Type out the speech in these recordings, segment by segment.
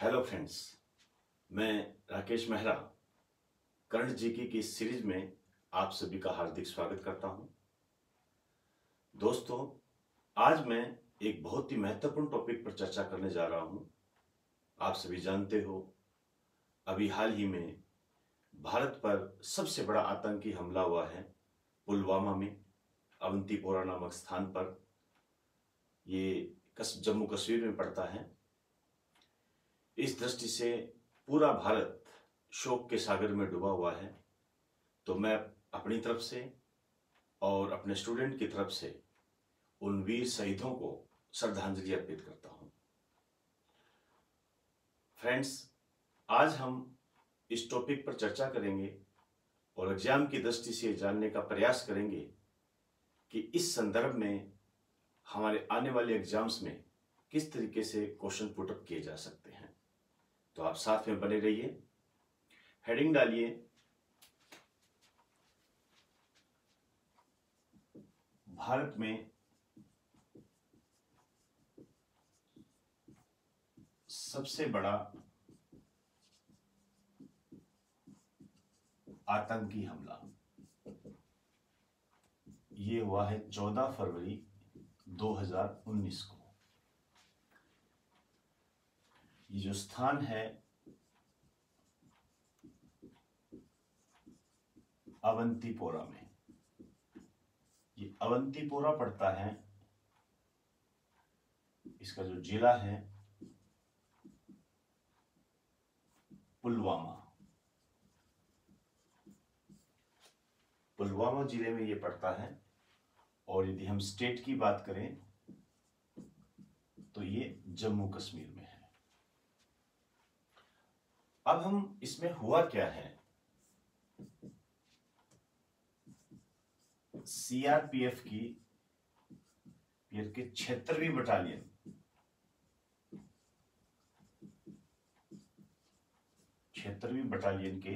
Hello friends, मैं Rakesh Mehra current GK की इस सीरीज में आप सभी का हार्दिक स्वागत करता हूं। दोस्तों, आज मैं एक बहुत ही महत्वपूर्ण टॉपिक पर चर्चा करने जा रहा हूं। आप सभी जानते हो, अभी हाल ही में भारत पर सबसे बड़ा आतंकी हमला हुआ है पुलवामा में, अवंतीपोरा नामक स्थान पर। ये जम्मू कश्मीर में पड़ता है। इस दृष्टि से पूरा भारत शोक के सागर में डूबा हुआ है। तो मैं अपनी तरफ से और अपने स्टूडेंट की तरफ से उन वीर शहीदों को श्रद्धांजलि अर्पित करता हूं। फ्रेंड्स, आज हम इस टॉपिक पर चर्चा करेंगे और एग्जाम की दृष्टि से जानने का प्रयास करेंगे कि इस संदर्भ में हमारे आने वाले एग्जाम्स में किस तरीके से क्वेश्चन पुटअप किए जा सकते हैं। तो आप साथ में बने रहिए। हेडिंग डालिए, भारत में सबसे बड़ा आतंकी हमला। ये हुआ है 14 फरवरी 2019 को। ये जो स्थान है अवंतीपोरा में, ये अवंतीपोरा पड़ता है। इसका जो जिला है पुलवामा, पुलवामा जिले में ये पड़ता है। और यदि हम स्टेट की बात करें तो ये जम्मू कश्मीर में है। अब हम इसमें हुआ क्या है, सीआरपीएफ की 76वीं बटालियन के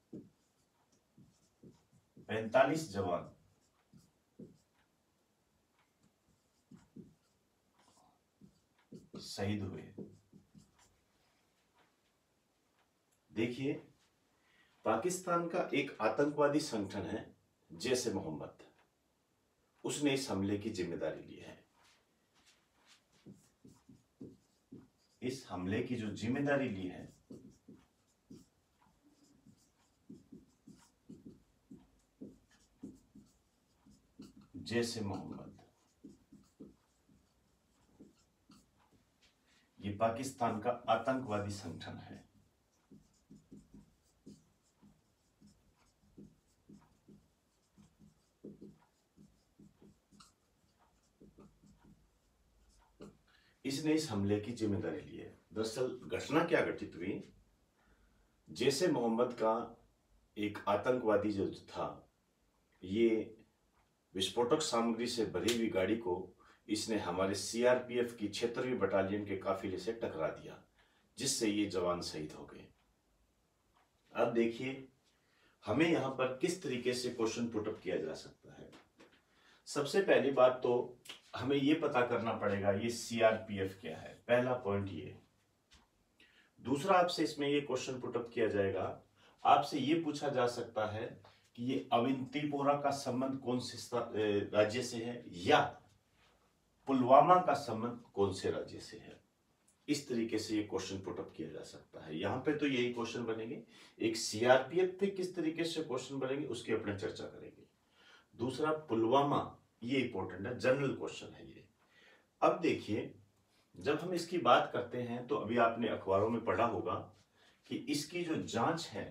45 जवान शहीद हुए। देखिए, पाकिस्तान का एक आतंकवादी संगठन है जैश ए मोहम्मद, उसने इस हमले की जिम्मेदारी ली है। इस हमले की जो जिम्मेदारी ली है जैश ए मोहम्मद, ये पाकिस्तान का आतंकवादी संगठन है। इसने इस हमले की जिम्मेदारी ली है। दरअसल घटना क्या घटित हुई, जैश ए मोहम्मद का एक आतंकवादी जो था, ये विस्फोटक सामग्री से भरी हुई गाड़ी को इसने हमारे सीआरपीएफ की 76वीं बटालियन के काफिले से टकरा दिया, जिससे ये जवान शहीद हो गए। अब देखिए, हमें यहां पर किस तरीके से क्वेश्चन पुटअप किया जा सकता है। सबसे पहली बात तो हमें ये पता करना पड़ेगा ये सीआरपीएफ क्या है, पहला पॉइंट ये। दूसरा, आपसे इसमें ये क्वेश्चन पुटअप किया जाएगा, आपसे ये पूछा जा सकता है कि ये अवंतीपोरा का संबंध कौन से राज्य से है, या पुलवामा का संबंध कौन से राज्य से है। इस तरीके से ये क्वेश्चन पुटअप किया जा सकता है। यहां पे तो यही क्वेश्चन बनेंगे। एक सीआरपीएफ पे किस तरीके से क्वेश्चन बनेंगे उसकी अपने चर्चा करेंगे। दूसरा, पुलवामा, ये इंपॉर्टेंट है, जनरल क्वेश्चन है ये। अब देखिए, जब हम इसकी बात करते हैं तो अभी आपने अखबारों में पढ़ा होगा कि इसकी जो जांच है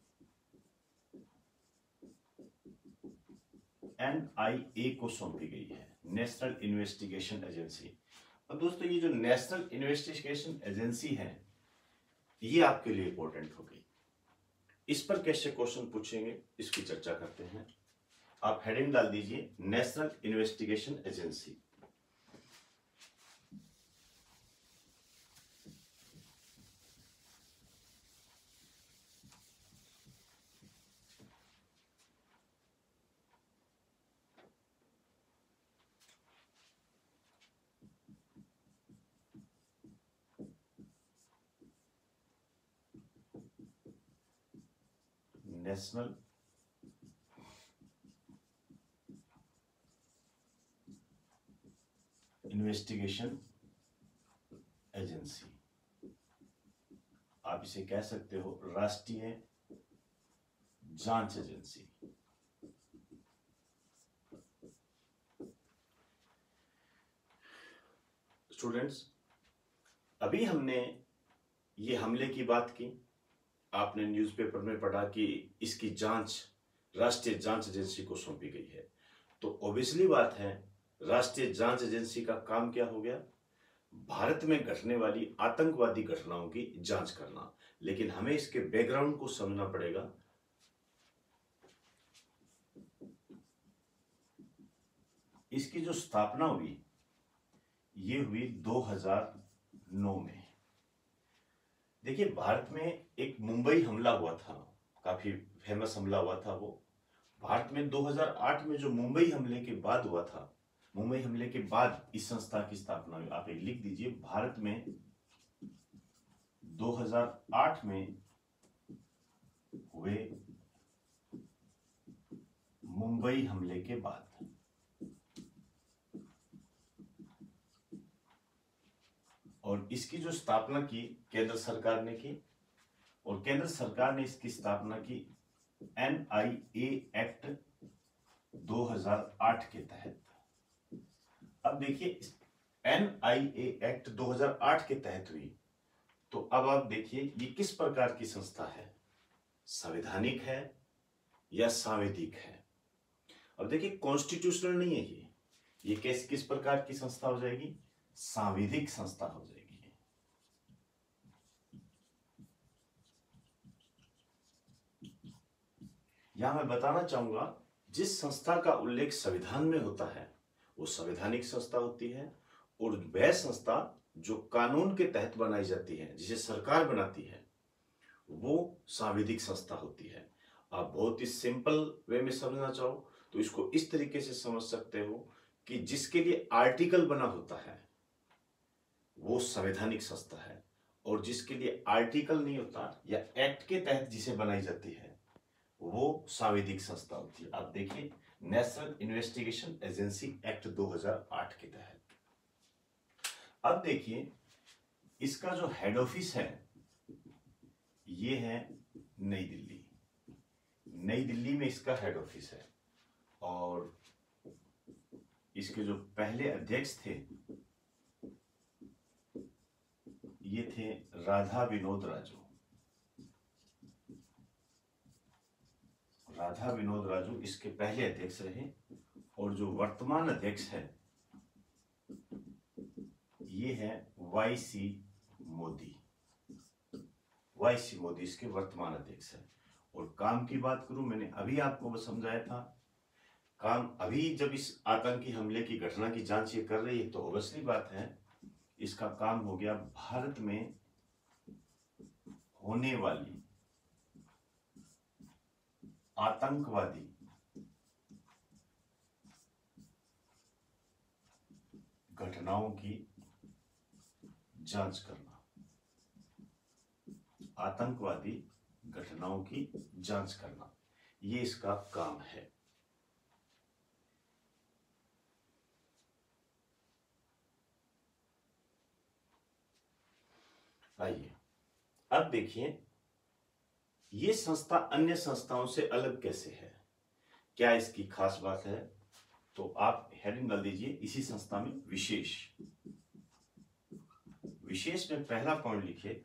एनआईए को सौंपी गई है, नेशनल इन्वेस्टिगेशन एजेंसी। अब दोस्तों, ये जो नेशनल इन्वेस्टिगेशन एजेंसी है, ये आपके लिए इंपॉर्टेंट होगी। इस पर कैसे क्वेश्चन पूछेंगे इसकी चर्चा करते हैं। आप हेडिंग डाल दीजिए, national investigation agency. National investigation agency, आप इसे कह सकते हो राष्ट्रीय जांच एजेंसी। स्टूडेंट्स, अभी हमने ये हमले की बात की, आपने न्यूज़पेपर में पढ़ा कि इसकी जांच राष्ट्रीय जांच एजेंसी को सौंपी गई है। तो ऑब्वियसली बात है, राष्ट्रीय जांच एजेंसी का काम क्या हो गया? भारत में घटने वाली आतंकवादी घटनाओं की जांच करना। लेकिन हमें इसके बैकग्राउंड को समझना पड़ेगा। इसकी जो स्थापना हुई ये हुई 2009 में। देखिए, भारत में एक मुंबई हमला हुआ था, काफी फेमस हमला हुआ था वो। भारत में 2008 में जो मुंबई हमले के बाद हुआ था, मुंबई हमले के बाद इस संस्था की स्थापना हुई। आप एक लिख दीजिए, भारत में 2008 में हुए मुंबई हमले के बाद। और इसकी जो स्थापना की केंद्र सरकार ने की, और केंद्र सरकार ने इसकी स्थापना की NIA एक्ट 2008 के तहत। अब देखिए, NIA एक्ट 2008 के तहत हुई, तो अब आप देखिए ये किस प्रकार की संस्था है, संवैधानिक है या सांविधिक है। अब देखिए, कॉन्स्टिट्यूशनल नहीं है ये किस प्रकार की संस्था हो जाएगी? सांविधिक संस्था हो जाएगी। यहां मैं बताना चाहूंगा, जिस संस्था का उल्लेख संविधान में होता है वो संवैधानिक संस्था होती है, और वह संस्था जो कानून के तहत बनाई जाती है, जिसे सरकार बनाती है, वो सांविधिक संस्था होती है। आप बहुत ही सिंपल वे में समझना चाहो तो इसको इस तरीके से समझ सकते हो कि जिसके लिए आर्टिकल बना होता है वो संवैधानिक संस्था है, और जिसके लिए आर्टिकल नहीं होता या एक्ट के तहत जिसे बनाई जाती है वो सांविधिक संस्था होती है। आप देखिए, नेशनल इन्वेस्टिगेशन एजेंसी एक्ट 2008 के तहत। अब देखिए, इसका जो हेड ऑफिस है ये है नई दिल्ली। नई दिल्ली में इसका हेड ऑफिस है, और इसके जो पहले अध्यक्ष थे ये थे राधा विनोद राजू। राधा विनोद राजू इसके पहले अध्यक्ष रहे, और जो वर्तमान अध्यक्ष है ये है YC मोदी। YC मोदी इसके वर्तमान अध्यक्ष है। और काम की बात करूं, मैंने अभी आपको वो समझाया था, काम अभी जब इस आतंकी हमले की घटना की जांच ये कर रही है, तो ऑब्वियसली बात है इसका काम हो गया भारत में होने वाली आतंकवादी घटनाओं की जांच करना। आतंकवादी घटनाओं की जांच करना, ये इसका काम है। आइए अब देखिए, ये संस्था अन्य संस्थाओं से अलग कैसे है, क्या इसकी खास बात है? तो आप हेडिंग डाल दीजिए इसी संस्था में विशेष। विशेष में पहला पॉइंट लिखिए,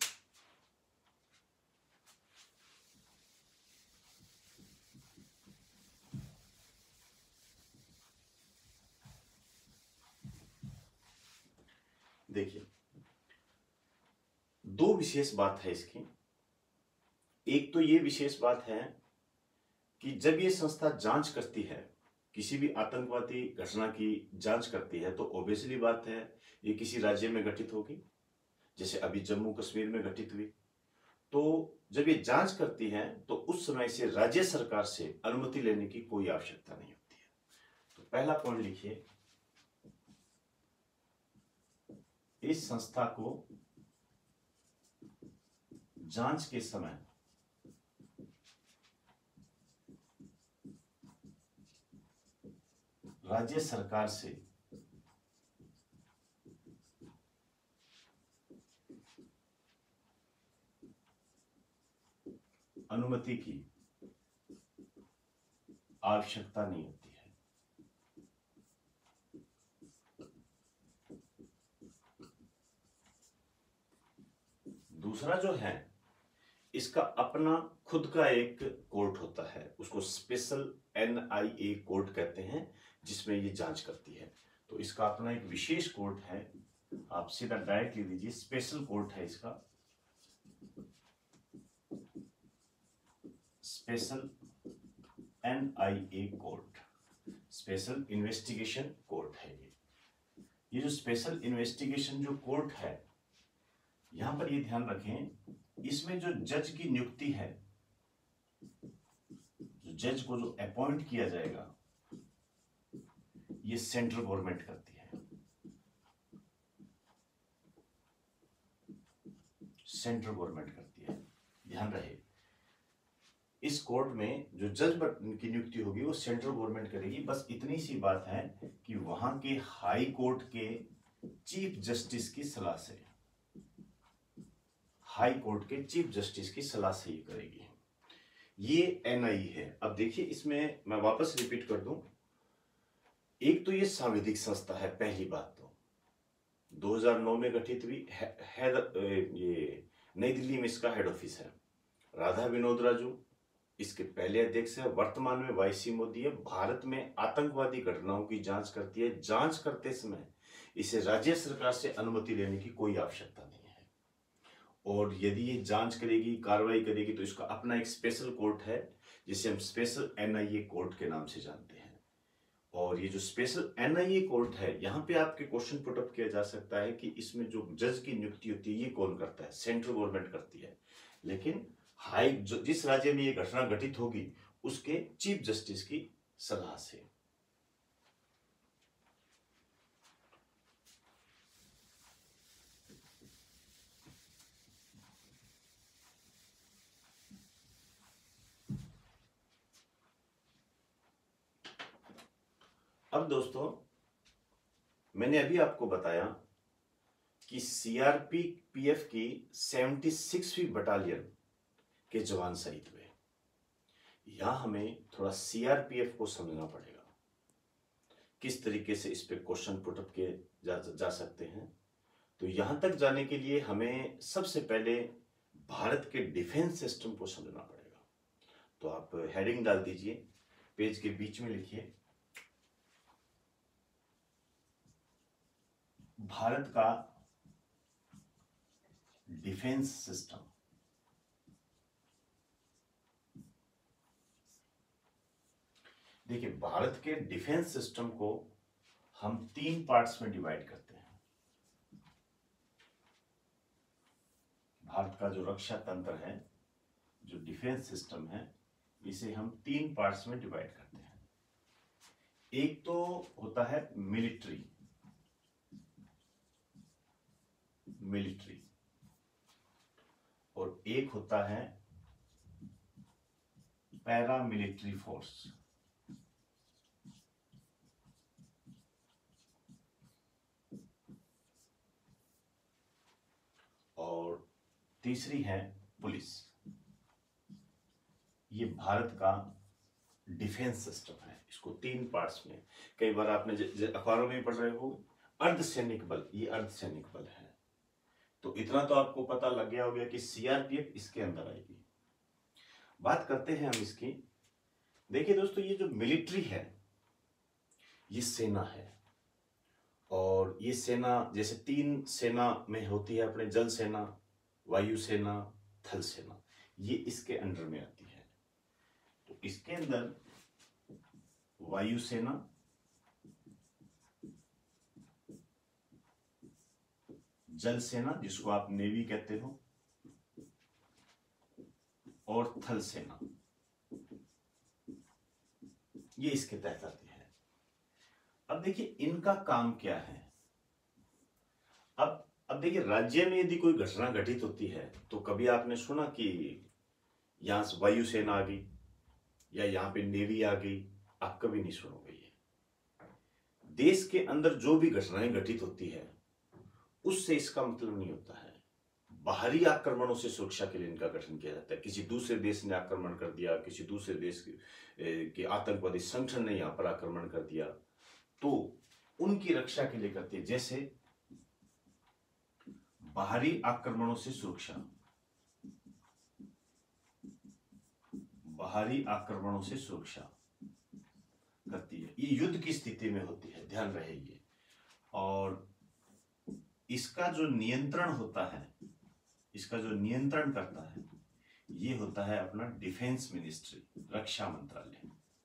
देखिए दो विशेष बात है इसकी। एक तो ये विशेष बात है कि जब ये संस्था जांच करती है, किसी भी आतंकवादी घटना की जांच करती है, तो ऑब्वियसली बात है ये किसी राज्य में घटित होगी, जैसे अभी जम्मू कश्मीर में घटित हुई। तो जब ये जांच करती है तो उस समय से राज्य सरकार से अनुमति लेने की कोई आवश्यकता नहीं होती है। तो पहला पॉइंट लिखिए, इस संस्था को जांच के समय राज्य सरकार से अनुमति की आवश्यकता नहीं होती है। दूसरा जो है, इसका अपना खुद का एक कोर्ट होता है, उसको स्पेशल NIA कोर्ट कहते हैं, जिसमें ये जांच करती है। तो इसका अपना एक विशेष कोर्ट है, आप सीधा डायरेक्ट ले लीजिए, स्पेशल कोर्ट है इसका, special NIA court, special investigation court है ये जो स्पेशल इन्वेस्टिगेशन जो कोर्ट है, यहां पर ये ध्यान रखें, इसमें जो जज की नियुक्ति है, जो जज को जो अपॉइंट किया जाएगा, ये सेंट्रल गवर्नमेंट करती है। सेंट्रल गवर्नमेंट करती है, ध्यान रहे। इस कोर्ट में जो जज की नियुक्ति होगी वो सेंट्रल गवर्नमेंट करेगी। बस इतनी सी बात है कि वहां के हाई कोर्ट के चीफ जस्टिस की सलाह से, हाई कोर्ट के चीफ जस्टिस की सलाह से ये करेगी। ये NIA है। अब देखिए, इसमें मैं वापस रिपीट कर दूं, एक तो ये सांविधिक संस्था है, पहली बात तो 2009 में गठित हुई है, ये नई दिल्ली में इसका हेड ऑफिस है। राधा विनोद राजू इसके पहले अध्यक्ष है। वर्तमान में YC मोदी है। भारत में आतंकवादी घटनाओं की जांच करती है। जांच करते समय इसे राज्य सरकार से अनुमति लेने की कोई आवश्यकता नहीं है, और यदि ये जांच करेगी, कार्रवाई करेगी, तो इसका अपना एक स्पेशल कोर्ट है, जिसे हम स्पेशल NIA कोर्ट के नाम से जानते हैं। और ये जो स्पेशल NIA कोर्ट है, यहाँ पे आपके क्वेश्चन पुट अप किया जा सकता है कि इसमें जो जज की नियुक्ति होती है ये कौन करता है? सेंट्रल गवर्नमेंट करती है, लेकिन जिस राज्य में ये घटना घटित होगी उसके चीफ जस्टिस की सलाह से। अब दोस्तों, मैंने अभी आपको बताया कि CRPF की 76वीं बटालियन के जवान शहीद हुए। यहां हमें थोड़ा CRPF को समझना पड़ेगा, किस तरीके से इस पे क्वेश्चन पुटअप किए जा सकते हैं। तो यहां तक जाने के लिए हमें सबसे पहले भारत के डिफेंस सिस्टम को समझना पड़ेगा। तो आप हेडिंग डाल दीजिए, पेज के बीच में लिखिए, भारत का डिफेंस सिस्टम। देखिए, भारत के डिफेंस सिस्टम को हम 3 पार्ट्स में डिवाइड करते हैं। भारत का जो रक्षा तंत्र है, जो डिफेंस सिस्टम है, इसे हम 3 पार्ट्स में डिवाइड करते हैं। एक तो होता है मिलिट्री, और एक होता है पैरामिलिट्री फोर्स। और तीसरी है पुलिस। ये भारत का डिफेंस सिस्टम है। इसको 3 पार्ट्स में, कई बार आपने अखबारों में पढ़ रहे हो, अर्धसैनिक बल, ये अर्धसैनिक बल है। तो इतना तो आपको पता लग गया होगा कि CRPF इसके अंदर आएगी। बात करते हैं हम इसकी। देखिए दोस्तों, ये जो मिलिट्री है ये सेना है, और ये सेना जैसे 3 सेना में होती है अपने, जल सेना, वायु सेना, थल सेना, ये इसके अंडर में आती है। तो इसके अंदर वायु सेना, जल सेना जिसको आप नेवी कहते हो, और थल सेना, ये इसके तहत आती है। अब देखिए इनका काम क्या है। अब देखिए, राज्य में यदि कोई घटना घटित होती है तो कभी आपने सुना कि यहां से वायु सेना आ गई या यहां पे नेवी आ गई? आप कभी नहीं सुनोगे। देश के अंदर जो भी घटनाएं घटित होती है उससे इसका मतलब नहीं होता है। बाहरी आक्रमणों से सुरक्षा के लिए इनका गठन किया जाता है। किसी दूसरे देश ने आक्रमण कर दिया, किसी दूसरे देश के आतंकवादी संगठन ने यहां पर आक्रमण कर दिया, तो उनकी रक्षा के लिए करती है। जैसे बाहरी आक्रमणों से सुरक्षा, बाहरी आक्रमणों से सुरक्षा करती है। ये युद्ध की स्थिति में होती है, ध्यान रहे ये। और इसका जो नियंत्रण होता है, इसका जो नियंत्रण करता है, ये होता है अपना डिफेंस मिनिस्ट्री, रक्षा मंत्रालय।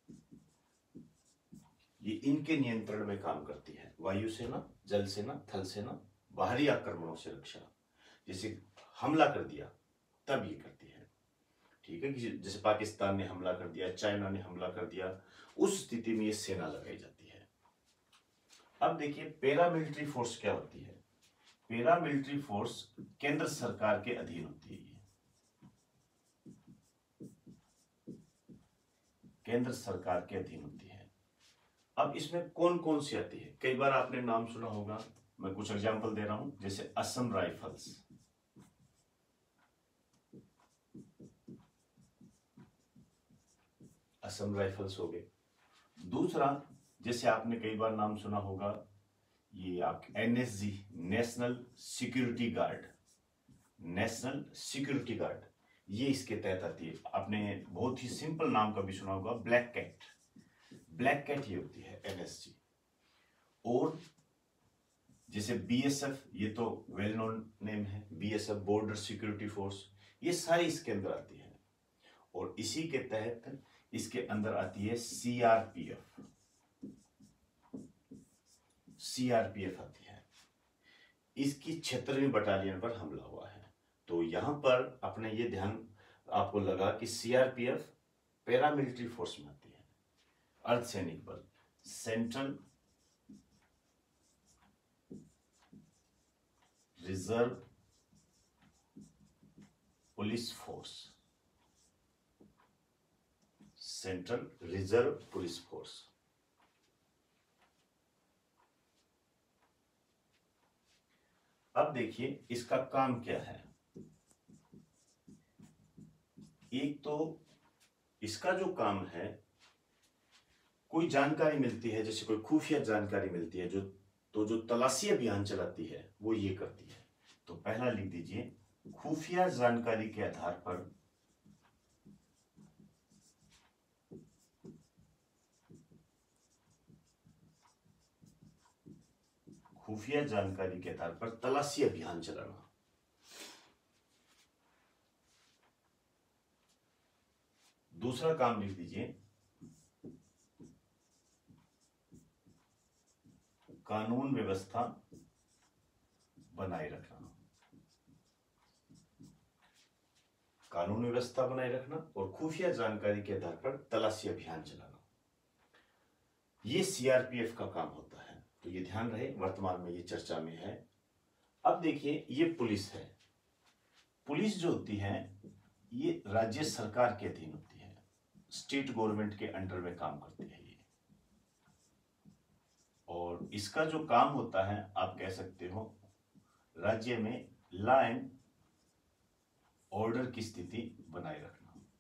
ये इनके नियंत्रण में काम करती है। वायुसेना, जल सेना, थल सेना, बाहरी आक्रमणों से रक्षा। जैसे हमला कर दिया तब ये करती है, ठीक है। जैसे पाकिस्तान ने हमला कर दिया, चाइना ने हमला कर दिया, उस स्थिति में ये सेना लगाई जाती है। अब देखिए पैरामिलिट्री फोर्स क्या होती है। पैरामिलिट्री फोर्स केंद्र सरकार के अधीन होती है। ये केंद्र सरकार के अधीन होती है। अब इसमें कौन कौन सी आती है, कई बार आपने नाम सुना होगा, मैं कुछ एग्जांपल दे रहा हूं। जैसे असम राइफल्स, असम राइफल्स हो गए। दूसरा, जैसे आपने कई बार नाम सुना होगा, ये आपके NSG, national security guard, national security guard, ये इसके तहत आती है। आपने बहुत ही सिंपल नाम का भी सुना होगा, ब्लैक कैट। ब्लैक कैट ये होती है एनएसजी। और जैसे बीएसएफ, ये तो वेल नोन नेम है, बीएसएफ बॉर्डर सिक्योरिटी फोर्स, ये सारी इसके अंदर आती है। और इसी के तहत इसके अंदर आती है सीआरपीएफ, सीआरपीएफ आती है। इसकी 76वीं बटालियन पर हमला हुआ है। तो यहां पर अपने ये ध्यान आपको लगा कि सीआरपीएफ पैरामिलिट्री फोर्स में आती है। अर्धसैनिक बल, central reserve police force, central reserve police force. अब देखिए इसका काम क्या है। एक तो इसका जो काम है, कोई जानकारी मिलती है, जैसे कोई खुफिया जानकारी मिलती है, जो तलाशी अभियान चलाती है वो ये करती है। तो पहला लिख दीजिए, खुफिया जानकारी के आधार पर खुफिया जानकारी के आधार पर तलाशी अभियान चलाना। दूसरा काम लिख दीजिए, कानून व्यवस्था बनाए रखना। कानून व्यवस्था बनाए रखना और खुफिया जानकारी के आधार पर तलाशी अभियान चलाना, ये सीआरपीएफ का काम होता है। तो ये ध्यान रहे, वर्तमान में ये चर्चा में है। अब देखिए ये पुलिस है। पुलिस जो होती है ये राज्य सरकार के अधीन होती है, स्टेट गवर्नमेंट के अंडर में काम करती है ये। और इसका जो काम होता है, आप कह सकते हो, राज्य में लॉ एंड ऑर्डर की स्थिति बनाए रखना।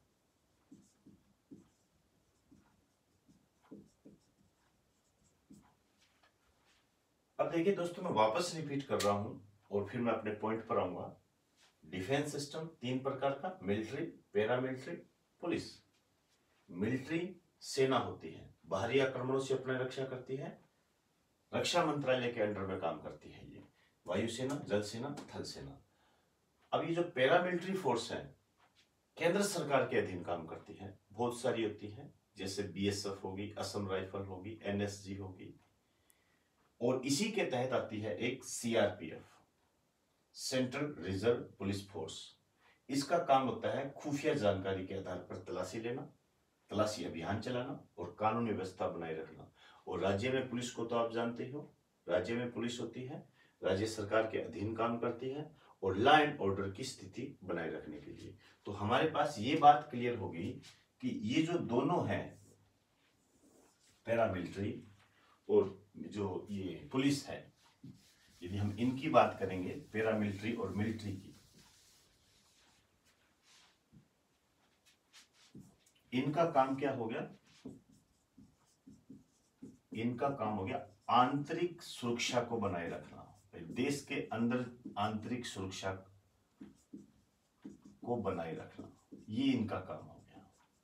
अब देखिए दोस्तों, मैं वापस रिपीट कर रहा हूं और फिर मैं अपने पॉइंट पर आऊंगा। डिफेंस सिस्टम 3 प्रकार का, मिलिट्री, पैरामिलिट्री, पुलिस। मिलिट्री सेना होती है, बाहरी आक्रमणों से अपनी रक्षा करती है, रक्षा मंत्रालय के अंडर में काम करती है ये। वायुसेना, जल सेना, थल सेना। अब ये जो पैरामिलिट्री फोर्स है, केंद्र सरकार के अधीन काम करती है, बहुत सारी होती है। जैसे बीएसएफ होगी, असम राइफल होगी, एनएसजी होगी। और इसी के तहत आती है एक CRPF, central reserve police force. इसका काम होता है खुफिया जानकारी के आधार पर तलाशी लेना, तलाशी अभियान चलाना और कानून व्यवस्था बनाए रखना। और राज्य में पुलिस को तो आप जानते हो, राज्य में पुलिस होती है, राज्य सरकार के अधीन काम करती है और लॉ एंड ऑर्डर की स्थिति बनाए रखने के लिए। तो हमारे पास ये बात क्लियर होगी कि ये जो दोनों हैं, पैरामिलिट्री और जो ये पुलिस है, यदि हम इनकी बात करेंगे, पैरामिलिट्री और मिलिट्री की, इनका काम क्या हो गया? इनका काम हो गया आंतरिक सुरक्षा को बनाए रखना। देश के अंदर आंतरिक सुरक्षा को बनाए रखना, ये इनका काम हो गया।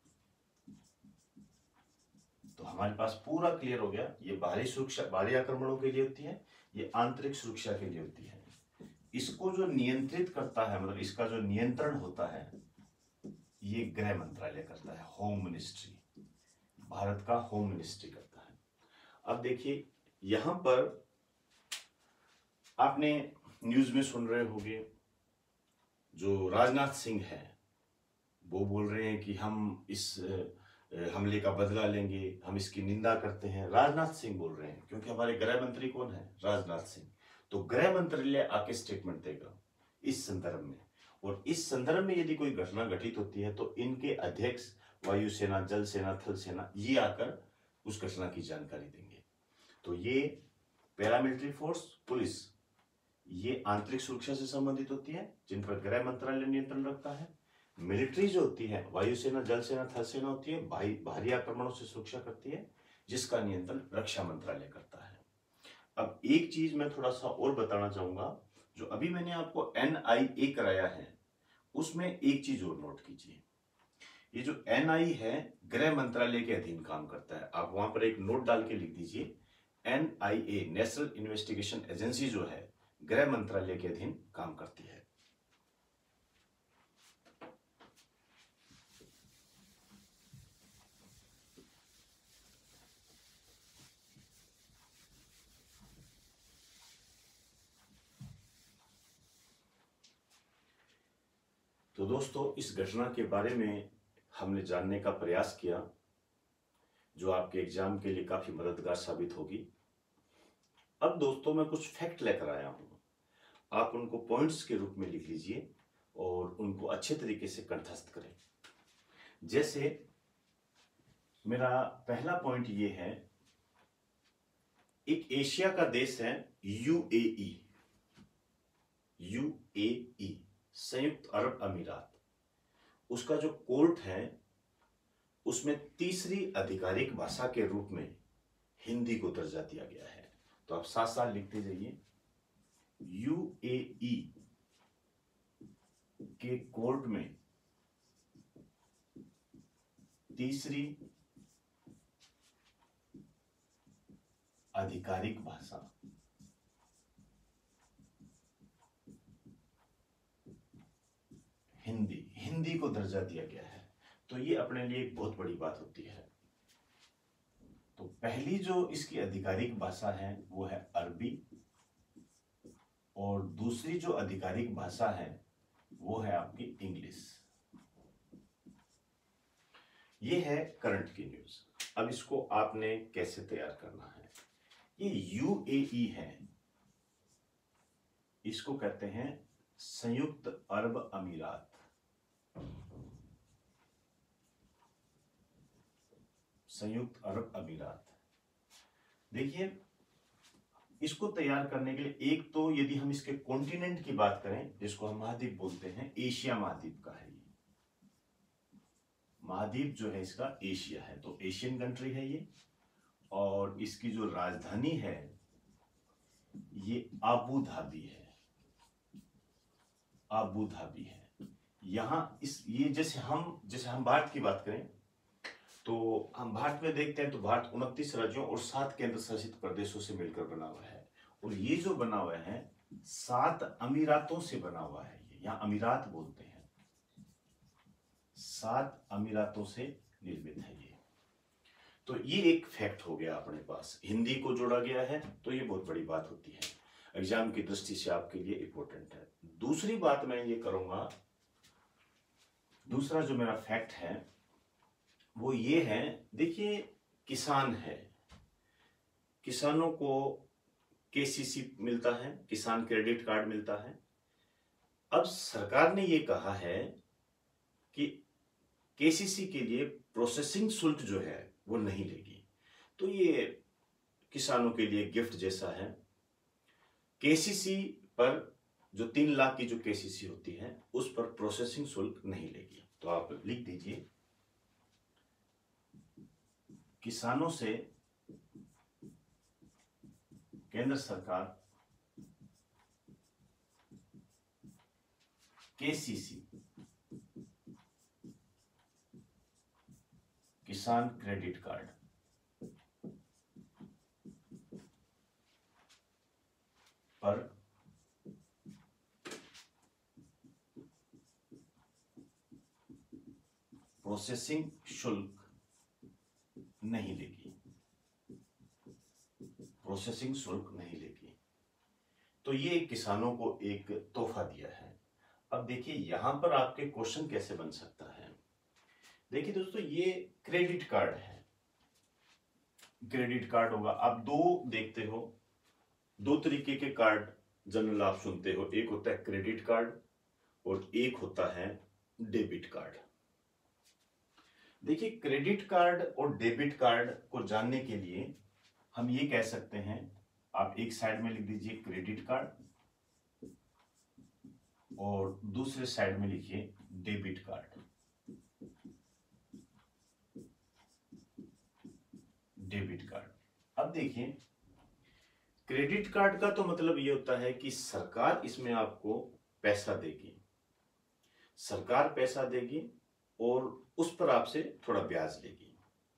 तो हमारे पास पूरा क्लियर हो गया। ये बाहरी सुरक्षा, बाहरी आक्रमणों के लिए होती है, ये आंतरिक सुरक्षा के लिए होती है। इसको जो नियंत्रित करता है, मतलब इसका जो नियंत्रण होता है, ये गृह मंत्रालय करता है, होम मिनिस्ट्री, भारत का होम मिनिस्ट्री करता है। अब देखिए यहां पर आपने न्यूज में सुन रहे होंगे, जो राजनाथ सिंह है वो बोल रहे हैं कि हम इस हमले का बदला लेंगे, हम इसकी निंदा करते हैं। राजनाथ सिंह बोल रहे हैं, क्योंकि हमारे गृह मंत्री कौन है? राजनाथ सिंह। तो गृह मंत्रालय आके स्टेटमेंट देगा इस संदर्भ में, और इस संदर्भ में यदि कोई घटना घटित होती है तो इनके अध्यक्ष वायुसेना, जल सेना, थल सेना, ये आकर उस घटना की जानकारी देंगे। तो ये पैरामिलिट्री फोर्स, पुलिस, ये आंतरिक सुरक्षा से संबंधित होती है, जिन पर गृह मंत्रालय नियंत्रण रखता है। मिलिट्री जो होती है, वायुसेना, जल सेना, थल सेना होती है, बाहरी आक्रमणों से सुरक्षा करती है, जिसका नियंत्रण रक्षा मंत्रालय करता है। अब एक चीज मैं थोड़ा सा और बताना चाहूंगा, जो अभी मैंने आपको NIA कराया है, उसमें एक चीज और नोट कीजिए। ये जो NIA है, गृह मंत्रालय के अधीन काम करता है। आप वहां पर एक नोट डाल के लिख दीजिए, NIA, नेशनल इन्वेस्टिगेशन एजेंसी जो है, गृह मंत्रालय के अधीन काम करती है। तो दोस्तों, इस घटना के बारे में हमने जानने का प्रयास किया, जो आपके एग्जाम के लिए काफी मददगार साबित होगी। अब दोस्तों, मैं कुछ फैक्ट लेकर आया हूं, आप उनको पॉइंट्स के रूप में लिख लीजिए और उनको अच्छे तरीके से कंठस्थ करें। जैसे मेरा पहला पॉइंट ये है, एक एशिया का देश है UAE, संयुक्त अरब अमीरात। उसका जो कोर्ट है, उसमें तीसरी आधिकारिक भाषा के रूप में हिंदी को दर्जा दिया गया है। तो आप साथ साथ लिखते जाइए, UAE के कोर्ट में तीसरी आधिकारिक भाषा हिंदी को दर्जा दिया गया है। तो ये अपने लिए एक बहुत बड़ी बात होती है। तो पहली जो इसकी आधिकारिक भाषा है वो है अरबी, और दूसरी जो आधिकारिक भाषा है वो है आपकी इंग्लिश। ये है करंट की न्यूज। अब इसको आपने कैसे तैयार करना है? ये UAE है, इसको कहते हैं संयुक्त अरब अमीरात। संयुक्त अरब अमीरात। देखिए, इसको तैयार करने के लिए एक तो यदि हम इसके कॉन्टिनेंट की बात करें, जिसको हम महाद्वीप बोलते हैं, एशिया महाद्वीप का है ये महाद्वीप, जो है इसका एशिया है, तो एशियन कंट्री है ये। और इसकी जो राजधानी है ये आबू धाबी है, आबू धाबी है। यहां ये जैसे हम भारत की बात करें, तो हम भारत में देखते हैं तो भारत 29 राज्यों और 7 केंद्र शासित प्रदेशों से मिलकर बना हुआ है। और ये जो बना हुआ है 7 अमीरातों से बना हुआ है। ये यहाँ अमीरात बोलते हैं, 7 अमीरातों से निर्मित है ये। तो ये एक फैक्ट हो गया अपने पास, हिंदी को जोड़ा गया है, तो ये बहुत बड़ी बात होती है, एग्जाम की दृष्टि से आपके लिए इंपॉर्टेंट है। दूसरी बात मैं ये करूंगा, दूसरा जो मेरा फैक्ट है वो ये है, देखिए किसान है, किसानों को KCC मिलता है, किसान क्रेडिट कार्ड मिलता है। अब सरकार ने ये कहा है कि KCC के लिए प्रोसेसिंग शुल्क जो है वो नहीं लेगी। तो ये किसानों के लिए गिफ्ट जैसा है। केसीसी पर जो 3 लाख की जो केसीसी होती है उस पर प्रोसेसिंग शुल्क नहीं लेगी। तो आप लिख दीजिए किसानों से केंद्र सरकार केसीसी किसान क्रेडिट कार्ड पर प्रोसेसिंग शुल्क नहीं लेगी, प्रोसेसिंग शुल्क नहीं लेगी। तो ये किसानों को एक तोहफा दिया है। अब देखिए यहां पर आपके क्वेश्चन कैसे बन सकता है। देखिए दोस्तों, ये क्रेडिट कार्ड है, क्रेडिट कार्ड होगा। आप दो देखते हो, दो तरीके के कार्ड जनरल आप सुनते हो, एक होता है क्रेडिट कार्ड और एक होता है डेबिट कार्ड। देखिए क्रेडिट कार्ड और डेबिट कार्ड को जानने के लिए हम ये कह सकते हैं, आप एक साइड में लिख दीजिए क्रेडिट कार्ड और दूसरे साइड में लिखिए डेबिट कार्ड। Debit card. अब देखिए क्रेडिट कार्ड का तो मतलब ये होता है कि सरकार इसमें आपको पैसा देगी, सरकार पैसा देगी और उस पर आपसे थोड़ा ब्याज लेगी,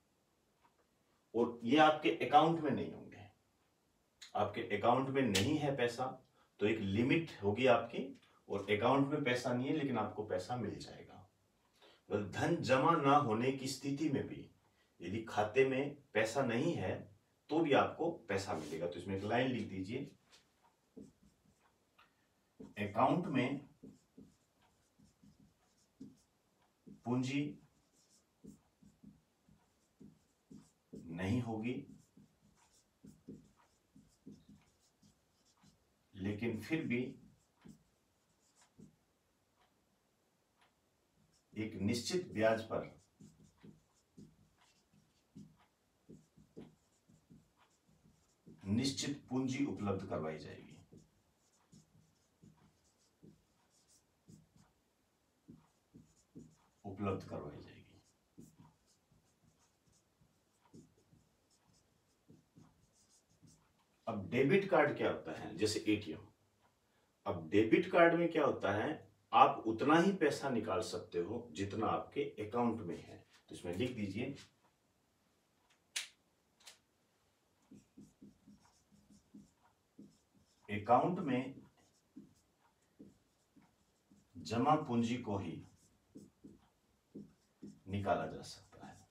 और ये आपके अकाउंट में नहीं होंगे। आपके अकाउंट में नहीं है पैसा तो एक लिमिट होगी आपकी, और अकाउंट में पैसा नहीं है लेकिन आपको पैसा मिल जाएगा। तो धन जमा ना होने की स्थिति में भी यदि खाते में पैसा नहीं है तो भी आपको पैसा मिलेगा। तो इसमें एक लाइन लिख दीजिए, अकाउंट में पूंजी नहीं होगी लेकिन फिर भी एक निश्चित ब्याज पर निश्चित पूंजी उपलब्ध करवाई जाएगी। उपलब्ध करवाई जाएगी। अब डेबिट कार्ड क्या होता है, जैसे एटीएम। अब डेबिट कार्ड में क्या होता है, आप उतना ही पैसा निकाल सकते हो जितना आपके अकाउंट में है। तो इसमें लिख दीजिए अकाउंट में जमा पूंजी को ही निकाला जा सकता है।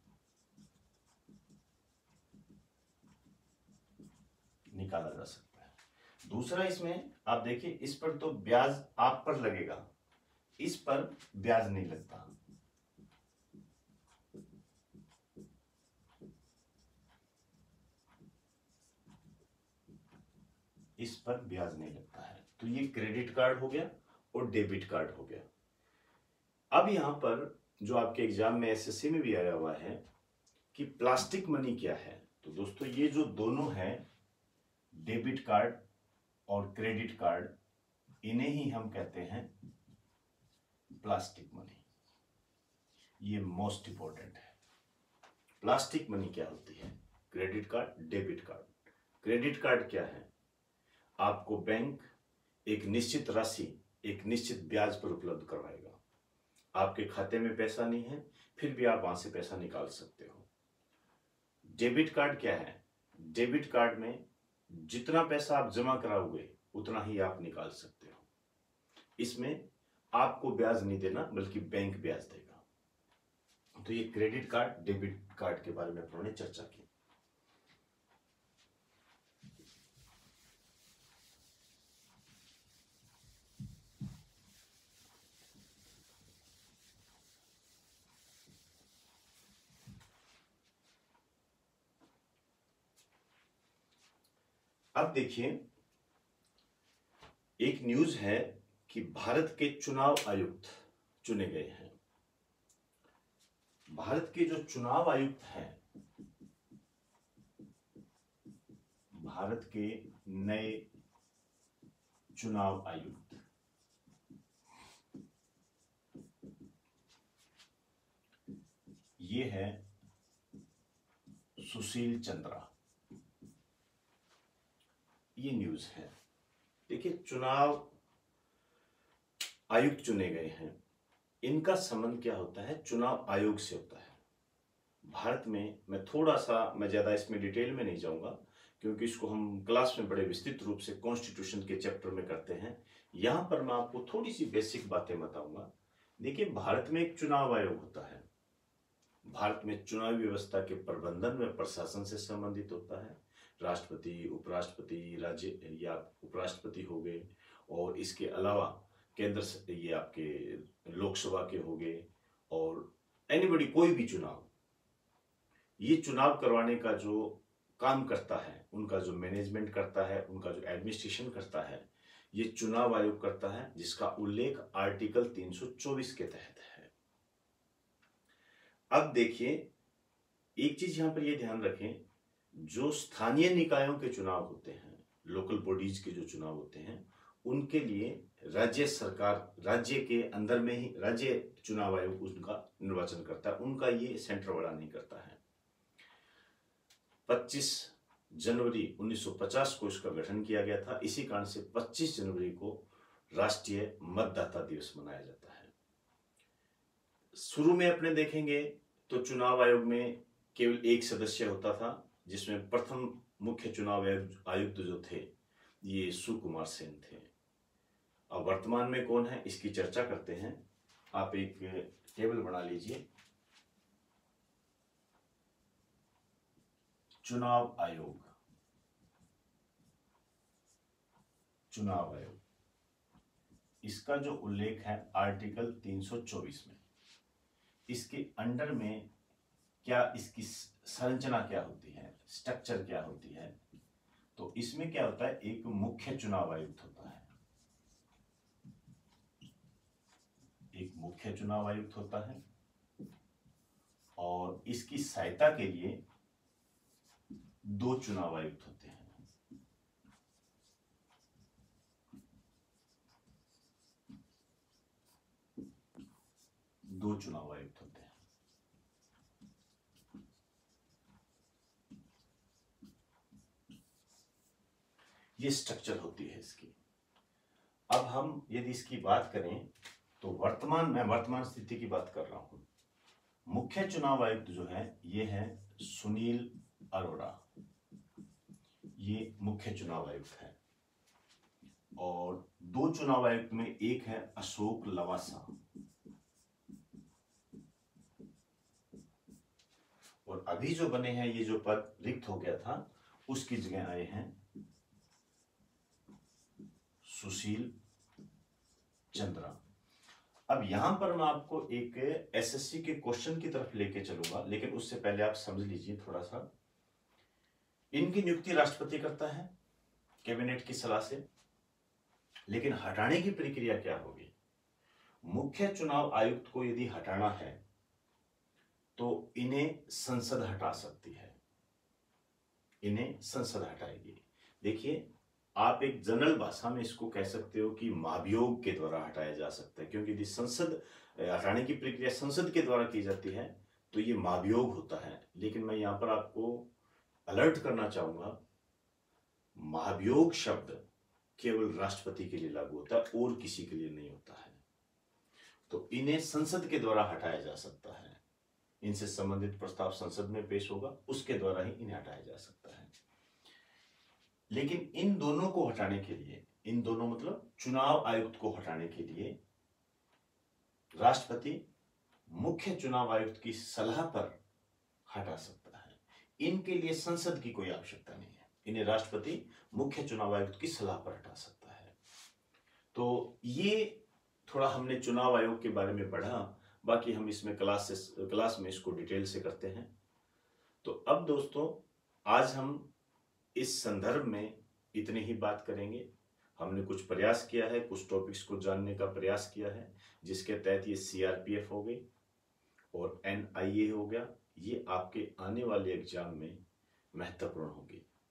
निकाला जा सकता है। दूसरा, इसमें आप देखिए इस पर तो ब्याज आप पर लगेगा, इस पर ब्याज नहीं लगता। इस पर ब्याज नहीं लगता है। तो ये क्रेडिट कार्ड हो गया और डेबिट कार्ड हो गया। अब यहां पर जो आपके एग्जाम में एसएससी में भी आया हुआ है कि प्लास्टिक मनी क्या है। तो दोस्तों ये जो दोनों है डेबिट कार्ड और क्रेडिट कार्ड, इन्हें ही हम कहते हैं प्लास्टिक मनी। ये मोस्ट इंपॉर्टेंट है। प्लास्टिक मनी क्या होती है, credit card, debit card. Credit card क्या है, आपको बैंक एक निश्चित राशि एक निश्चित ब्याज पर उपलब्ध करवाएगा। आपके खाते में पैसा नहीं है फिर भी आप वहां से पैसा निकाल सकते हो। डेबिट कार्ड क्या है, डेबिट कार्ड में जितना पैसा आप जमा कराओगे उतना ही आप निकाल सकते हो। इसमें आपको ब्याज नहीं देना बल्कि बैंक ब्याज देगा। तो ये क्रेडिट कार्ड, डेबिट कार्ड के बारे में हमने चर्चा की। अब देखिए एक न्यूज है कि भारत के चुनाव आयुक्त चुने गए हैं। भारत के जो चुनाव आयुक्त हैं भारत के नए चुनाव आयुक्त। ये है सुशील चंद्रा। ये न्यूज है। देखिए, चुनाव आयुक्त चुने गए हैं, इनका संबंध क्या होता है? चुनाव आयोग से होता है। भारत में मैं ज्यादा इसमें डिटेल में नहीं जाऊंगा, क्योंकि इसको हम क्लास में बड़े विस्तृत रूप से कॉन्स्टिट्यूशन के चैप्टर में करते हैं। यहां पर मैं आपको थोड़ी सी बेसिक बातें बताऊंगा। देखिए, भारत में एक चुनाव आयोग होता है। भारत में चुनावी व्यवस्था के प्रबंधन व प्रशासन से संबंधित होता है। राष्ट्रपति, उपराष्ट्रपति, राज्य या उपराष्ट्रपति हो गए, और इसके अलावा केंद्र से ये आपके लोकसभा के हो गए, और एनीबडी, कोई भी चुनाव, ये चुनाव करवाने का जो काम करता है, उनका जो मैनेजमेंट करता है, उनका जो एडमिनिस्ट्रेशन करता है, ये चुनाव आयोग करता है, जिसका उल्लेख आर्टिकल 324 के तहत है। अब देखिए, एक चीज यहां पर ये ध्यान रखें, जो स्थानीय निकायों के चुनाव होते हैं, लोकल बॉडीज के जो चुनाव होते हैं, उनके लिए राज्य सरकार, राज्य के अंदर में ही राज्य चुनाव आयोग उनका निर्वाचन करता है, उनका ये सेंटर वाला नहीं करता है। 25 जनवरी 1950 को इसका गठन किया गया था। इसी कारण से 25 जनवरी को राष्ट्रीय मतदाता दिवस मनाया जाता है। शुरू में अपने देखेंगे तो चुनाव आयोग में केवल एक सदस्य होता था, जिसमें प्रथम मुख्य चुनाव आयुक्त जो थे, ये सुकुमार सेन थे। अब वर्तमान में कौन है, इसकी चर्चा करते हैं। आप एक टेबल बना लीजिए। चुनाव आयोग, चुनाव आयोग, इसका जो उल्लेख है आर्टिकल 324 में, इसके अंडर में क्या, इसकी संरचना क्या होती है, स्ट्रक्चर क्या होती है? तो इसमें क्या होता है, एक मुख्य चुनाव आयुक्त होता है, एक मुख्य चुनाव आयुक्त होता है, और इसकी सहायता के लिए 2 चुनाव आयुक्त होते हैं। दो चुनाव आयुक्त होते हैं। ये स्ट्रक्चर होती है इसकी। अब हम यदि इसकी बात करें तो मैं वर्तमान स्थिति की बात कर रहा हूं। मुख्य चुनाव आयुक्त जो है, ये है सुनील अरोड़ा, ये मुख्य चुनाव आयुक्त है। और 2 चुनाव आयुक्त में एक है अशोक लवासा, और अभी जो बने हैं, ये जो पद रिक्त हो गया था, उसकी जगह आए हैं सुशील चंद्रा। अब यहां पर मैं आपको एक एसएससी के क्वेश्चन की तरफ लेके चलूंगा, लेकिन उससे पहले आप समझ लीजिए थोड़ा सा। इनकी नियुक्ति राष्ट्रपति करता है कैबिनेट की सलाह से, लेकिन हटाने की प्रक्रिया क्या होगी? मुख्य चुनाव आयुक्त को यदि हटाना है तो इन्हें संसद हटा सकती है, इन्हें संसद हटाएगी। देखिए, आप एक जनरल भाषा में इसको कह सकते हो कि महाभियोग के द्वारा हटाया जा सकता है, क्योंकि यदि संसद हटाने की प्रक्रिया संसद के द्वारा की जाती है तो ये महाभियोग होता है। लेकिन मैं यहां पर आपको अलर्ट करना चाहूंगा, महाभियोग शब्द केवल राष्ट्रपति के लिए लागू होता है और किसी के लिए नहीं होता है। तो इन्हें संसद के द्वारा हटाया जा सकता है, इनसे संबंधित प्रस्ताव संसद में पेश होगा, उसके द्वारा ही इन्हें हटाया जा सकता है। लेकिन इन दोनों को हटाने के लिए, इन दोनों मतलब चुनाव आयुक्त को हटाने के लिए राष्ट्रपति मुख्य चुनाव आयुक्त की सलाह पर हटा सकता है। इनके लिए संसद की कोई आवश्यकता नहीं है, इन्हें राष्ट्रपति मुख्य चुनाव आयुक्त की सलाह पर हटा सकता है। तो ये थोड़ा हमने चुनाव आयोग के बारे में पढ़ा, बाकी हम इसमें क्लास में इसको डिटेल से करते हैं। तो अब दोस्तों, आज हम इस संदर्भ में इतनी ही बात करेंगे। हमने कुछ प्रयास किया है, कुछ टॉपिक्स को जानने का प्रयास किया है, जिसके तहत ये सीआरपीएफ हो गई और एनआईए हो गया, ये आपके आने वाले एग्जाम में महत्वपूर्ण होगी।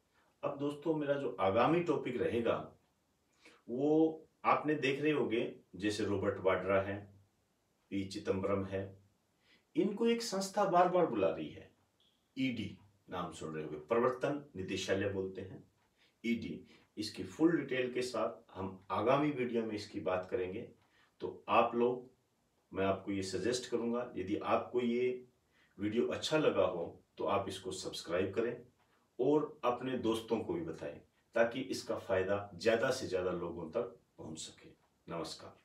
अब दोस्तों मेरा जो आगामी टॉपिक रहेगा वो आपने देख रहे होंगे, जैसे रॉबर्ट वाड्रा है, पी चिदम्बरम है, इनको एक संस्था बार बार बुला रही है, ईडी नाम सुन रहे होंगे, प्रवर्तन निदेशालय बोलते हैं, ईडी। इसकी फुल डिटेल के साथ हम आगामी वीडियो में इसकी बात करेंगे। तो आप लोग, मैं आपको ये सजेस्ट करूंगा, यदि आपको ये वीडियो अच्छा लगा हो तो आप इसको सब्सक्राइब करें और अपने दोस्तों को भी बताएं, ताकि इसका फायदा ज्यादा से ज्यादा लोगों तक पहुंच सके। नमस्कार।